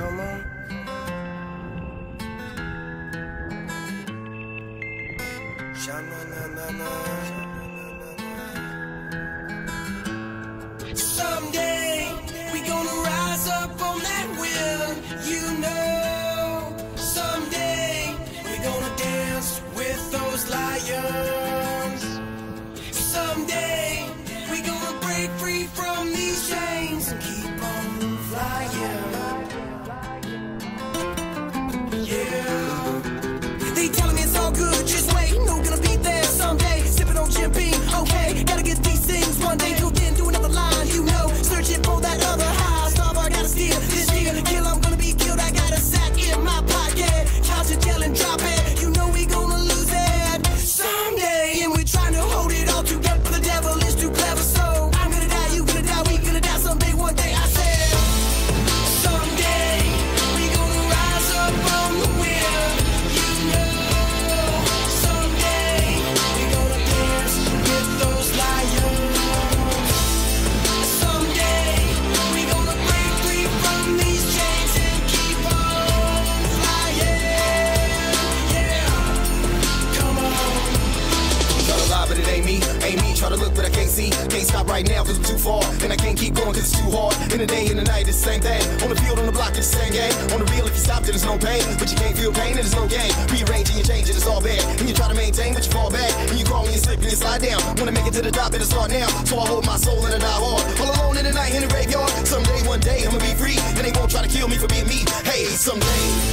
Come on. Someday we gonna rise up on that wheel, you know. Someday we gonna dance with those lions. Someday we gonna break free from these chains and keep on flying. Yeah. They telling me it's all good, just wait, no gonna be there someday. Sipping on champagne, okay, gotta get these things one day. Till then, do another line, you know, searching for that other high. Starboard, I gotta steal this deal. Kill, I'm gonna be killed, I got a sack in my pocket. Count your tail and drop it, you know we gonna lose it someday. And we're trying to hold it all together, but the devil is too clever. So I'm gonna die, you gonna die, we gonna die someday, one day. I said, someday we gonna rise up on the wheel, you know. Someday we gonna dance with those lions. Someday we gonna break free from these chains and keep on flying. Yeah, come on. Try to lie, but it ain't me, try to look but I can't see. Can't stop right now cause I'm too far, and I can't keep going cause it's too hard. In the day and the night it's the same thing. On the field, on the block it's the same game. On the real if you stop then there's no pain, but you can't feel pain and there's no gain. Rearranging and changing it's all bad, and you try to maintain but you fall back. And you crawl and you slip and you slide down. Wanna make it to the top, better start now. So I hold my soul and I die hard. All alone in the night in the graveyard. Someday, one day I'ma be free, and they won't try to kill me for being me. Hey, someday